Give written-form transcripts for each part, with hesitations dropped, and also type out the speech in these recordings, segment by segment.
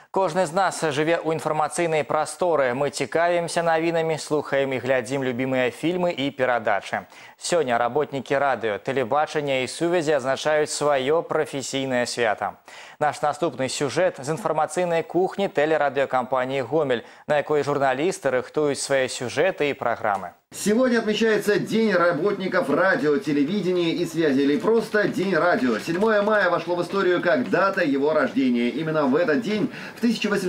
Кожны з нас жыве ў інфармацыйнай прасторы. Мы цікавімся навінамі, слухаем і глядзім любімыя фільмы і перадачы. Сёння работнікі радыё, тэлебачання і сувязі адзначаюць сваё прафесійнае свята. Наш наступны сюжэт з інфармацыйнай кухні телерадиокомпании «Гомель», на якой журналисты рыхтуют свои сюжеты и программы. Сегодня отмечается День работников радио, телевидения и связи, или просто День радио. 7 мая вошло в историю как дата его рождения. Именно в этот день, в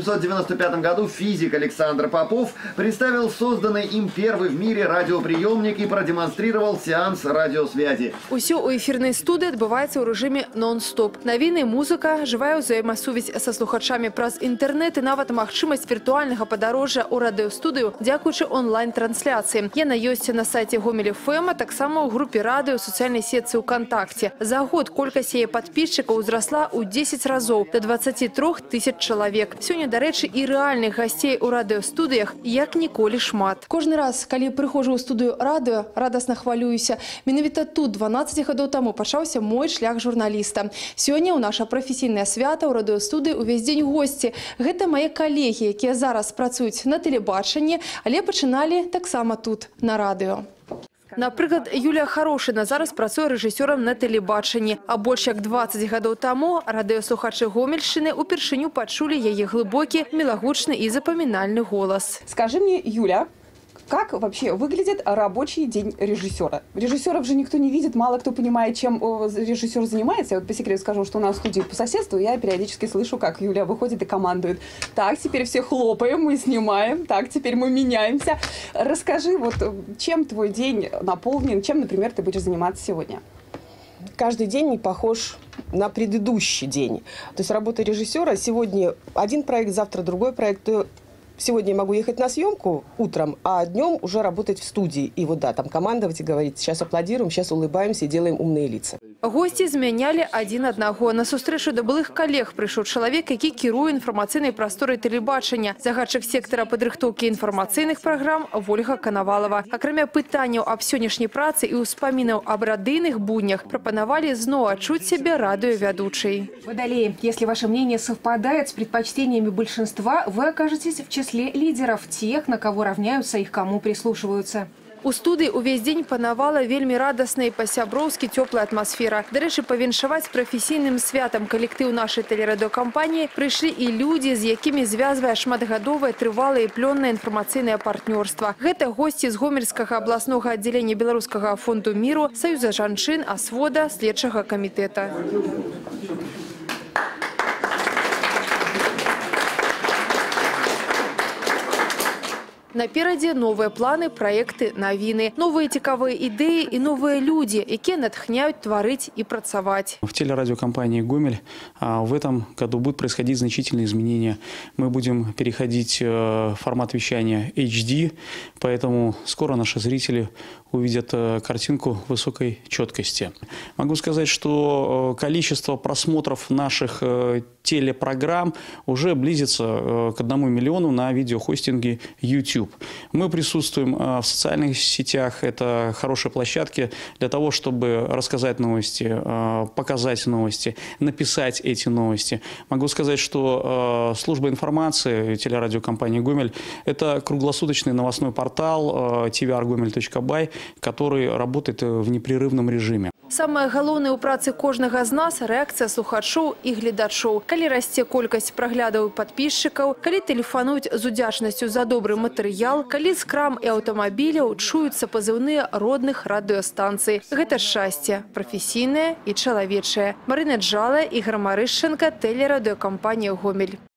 1895 году, физик Александр Попов представил созданный им первый в мире радиоприемник и продемонстрировал сеанс радиосвязи. Усё у эфирной студии отбывается в режиме нон-стоп. Новины, музыка, живая взаимосувязь со слухачами праз интернет и нават магчымасць виртуального подорожжа у радиостудию, дзякуючы онлайн-трансляции. Яна ёсць на сайте Гомель ФМ, а таксама ў групе радыё сацыяльнай сетцы ВКонтакте. За год колькасць яе падписчикаў узрасла ў 10 разоў до 23 тысяч чалавек. Сёння, дарэчы, і рэальных гасцей у радыёстудыях як ніколі шмат. Кожны раз, калі прыходжу ў студыю радыё, радасна хвалююся. Менавіта тут 12 гадоў таму пачаўся мой шлях журналіста. Сёння ў наша прафесійнае свята ў радыёстудыі увесь дзень госці. Гэта мае калегі, якія зараз працуюць на тэлебачанні, але пачыналі таксама тут, на радыё. Напрыклад, Юлія Харошина зараз працуе рэжысёрам на тэлебачанні. А больш як 20 гадоў таму радыёслухачы Гомельшчыны упершыню пачулі яе глыбокі, мілагучны і запамінальны голас. Скажи мне, Юля, как вообще выглядит рабочий день режиссера? Режиссеров же никто не видит, мало кто понимает, чем режиссер занимается. Я вот по секрету скажу, что у нас в студии по соседству я периодически слышу, как Юля выходит и командует. Так, теперь все хлопаем, мы снимаем, так, теперь мы меняемся. Расскажи, вот чем твой день наполнен, чем, например, ты будешь заниматься сегодня? Каждый день не похож на предыдущий день. То есть работа режиссера: сегодня один проект, завтра другой проект. Сегодня я могу ехать на съемку утром, а днем уже работать в студии. И вот да, там командовать и говорить: сейчас аплодируем, сейчас улыбаемся и делаем умные лица. Гости змяняли один одного. На сустрэчу да былых коллег пришел человек, який кіруе информационной просторой телебачення. Загадчик сектора падрыхтоўкі информационных программ Ольга Коновалова. Акрамя пытанняў об сённяшняй працы и успоминаў об радыйных буднях, пропоновали зноў адчуць себя радиоведущей. Водолеи, если ваше мнение совпадает с предпочтениями большинства, вы окажетесь в числе лидеров, тех, на кого равняются и к кому прислушиваются. У студии увесь день панавала вельмі радасная и по-сяброўскі теплая атмосфера. Дарэчы, павіншаваць прафесійным святам калектыў нашай тэлерадыёкампаніі прыйшлі і людзі, з якімі звязвае шматгадовае, трывалае і плённае інфармацыйнае партнёрства. Гэта госці з Гомельскага абласнога аддзялення Беларускага фонду міру, Саюза жанчын, Асвода, следчага камітэта. Наперадзе новые планы, проекты, новины, новые цікавыя идеи и новые люди, якія натхняют творить и працаваць. В телерадиокомпании «Гомель» в этом году будут происходить значительные изменения. Мы будем переходить в формат вещания HD, поэтому скоро наши зрители увидят картинку высокой четкости. Могу сказать, что количество просмотров наших телепрограмм уже близится к 1 миллиону на видеохостинге YouTube. Мы присутствуем в социальных сетях, это хорошие площадки для того, чтобы рассказать новости, показать новости, написать эти новости. Могу сказать, что служба информации телерадиокомпании «Гомель» – это круглосуточный новостной портал tvrgomel.by, который работает в непрерывном режиме. Самое галоўнае ў працы кожнага з нас – рэакцыя слухачоў і гледачоў. Калі расце колькасць праглядаў падпісчыкаў, калі тэлефануюць з удзячнасцю за добры матэрыял, калі з крам і аўтамабіляў чуюцца пазыўныя родных радыёстанцый. Гэта шчасце – прафесійнае і чалавечае. Марына Джала, Ігор Марышченко, телерадыёкампанія «Гомель».